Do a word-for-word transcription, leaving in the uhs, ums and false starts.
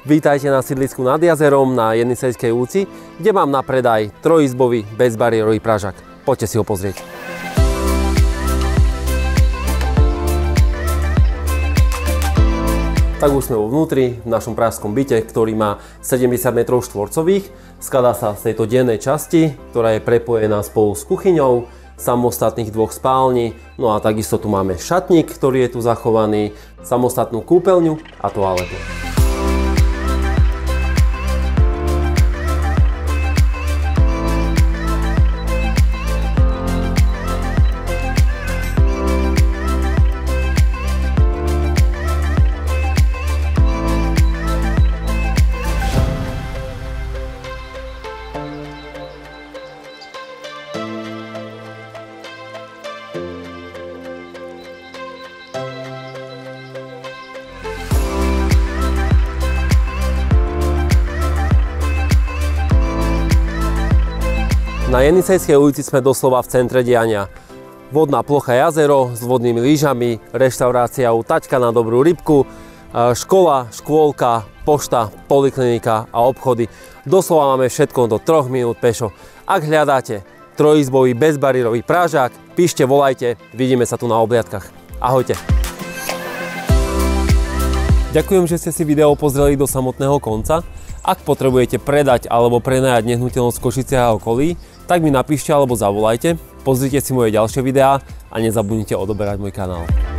Vítajte na sídlisku nad jazerom na Jenisejskej ulici, kde mám na predaj trojizbový bezbariérový pražák. Poďte si ho pozrieť. Tak už sme vo vnútri, v našom pražskom byte, ktorý má sedemdesiat metrov štvorcových. Skladá sa z tejto dennej časti, ktorá je prepojená spolu s kuchyňou, samostatných dvoch spálni, no a takisto tu máme šatník, ktorý je tu zachovaný, samostatnú kúpeľňu a toaletu. Na Jenisejskej ulici sme doslova v centre diania. Vodná plocha jazero s vodnými lyžami, reštaurácia u Taťka na dobrú rybku, škola, škôlka, pošta, poliklinika a obchody. Doslova máme všetko do troch minút pešo. Ak hľadáte trojizbový bezbariérový pražák, píšte, volajte, vidíme sa tu na obliadkach. Ahojte. Ďakujem, že ste si video pozreli do samotného konca. Ak potrebujete predať alebo prenajať nehnuteľnosť v Košiciach a okolí, tak mi napíšte alebo zavolajte, pozrite si moje ďalšie videá a nezabudnite odoberať môj kanál.